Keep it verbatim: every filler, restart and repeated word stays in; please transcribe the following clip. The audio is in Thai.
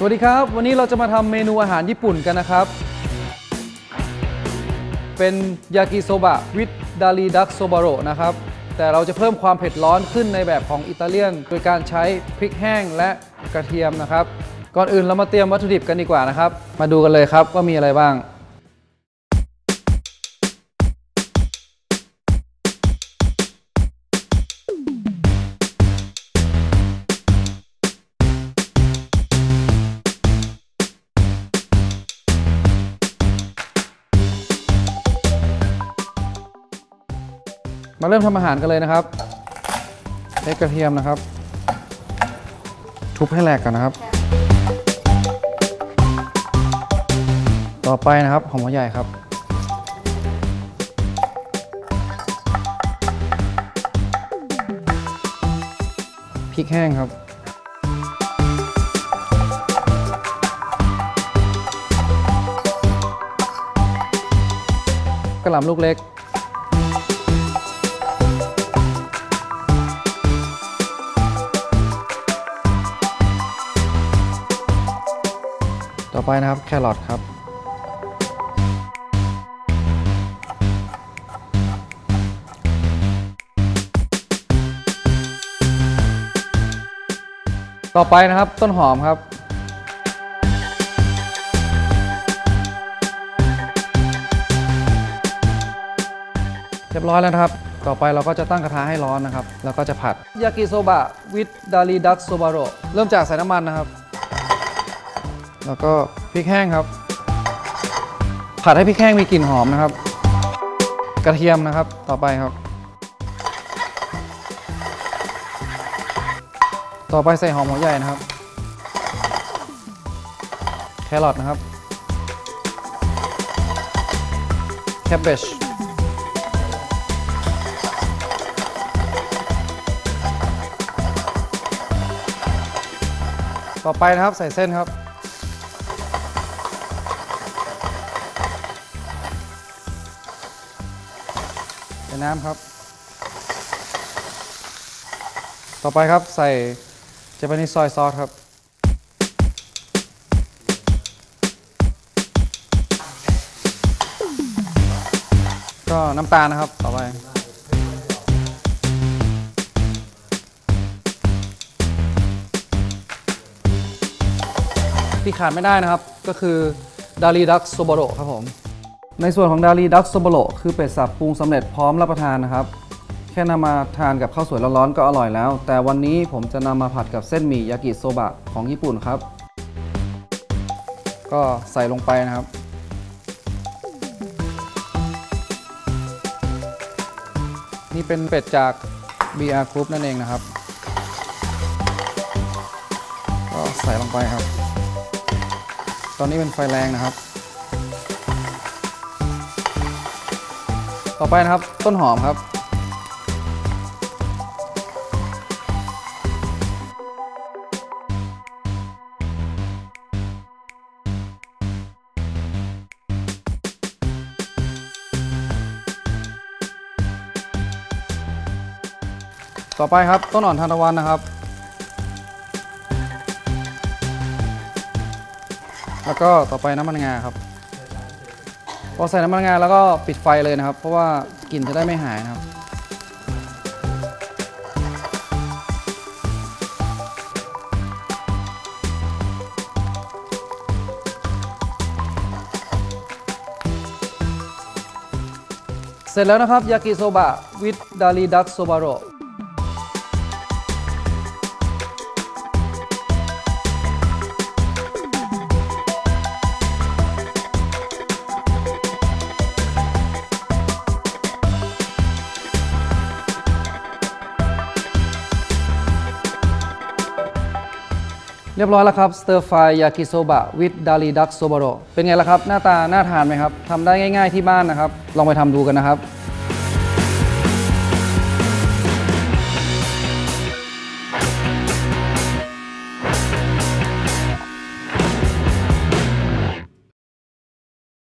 วัสดีครับวันนี้เราจะมาทำเมนูอาหารญี่ปุ่นกันนะครับเป็นยากิโซบะวิดดาริดักโซบาโรนะครับแต่เราจะเพิ่มความเผ็ดร้อนขึ้นในแบบของอิตาเลียนโดยการใช้พริกแห้งและกระเทียมนะครับก่อนอื่นเรามาเตรียมวัตถุดิบกันดีกว่านะครับมาดูกันเลยครับว่ามีอะไรบ้างมาเริ่มทำอาหารกันเลยนะครับใช้กระเทียมนะครับทุบให้แหลกกันนะครับต่อไปนะครับหอมหัวใหญ่ครับพริกแห้งครับกระหล่ำลูกเล็กต่อไปนะครับแครอทครับต่อไปนะครับต้นหอมครับเรียบร้อยแล้วนะครับต่อไปเราก็จะตั้งกระทะให้ร้อนนะครับแล้วก็จะผัดยากิโซบะวิดดาริดักโซบาโรเริ่มจากใส่น้ำมันนะครับแล้วก็พริกแห้งครับผัดให้พริกแห้งมีกลิ่นหอมนะครับกระเทียมนะครับต่อไปครับต่อไปใส่หอมหัวใหญ่นะครับแครอทนะครับแคบเบชต่อไปนะครับใส่เส้นครับน้ำครับต่อไปครับใส่เจแปนิสซอยซอสครับก็น้ำตาลนะครับต่อไปที่ขาดไม่ได้นะครับก็คือดาริดักโซบาโรครับผมในส่วนของดาริดักโซบาโรคือเป็ดสับปรุงสำเร็จพร้อมรับประทานนะครับแค่นำมาทานกับข้าวสวยร้อนๆก็อร่อยแล้วแต่วันนี้ผมจะนำมาผัดกับเส้นหมี่ยากิโซบะของญี่ปุ่นครับก็ใส่ลงไปนะครับนี่เป็นเป็ดจาก บี อาร์ Group นั่นเองนะครับก็ใส่ลงไปครับตอนนี้เป็นไฟแรงนะครับต่อไปนะครับต้นหอมครับต่อไปครับต้นอ่อนทานตะวันนะครับแล้วก็ต่อไปน้ำมันงาครับพอใส่น้ำมันงาแล้วก็ปิดไฟเลยนะครับเพราะว่ากลิ่นจะได้ไม่หายนะครับเสร็จแล้วนะครับยากิโซบะวิดดาริดักโซบาโรเรียบร้อยแล้วครับสเตอร์ฟรายยากิโซบะวิดดาริดักโซบาโรเป็นไงล่ะครับหน้าตาน่าทานไหมครับทำได้ง่ายๆที่บ้านนะครับลองไปทำดูกันนะครับ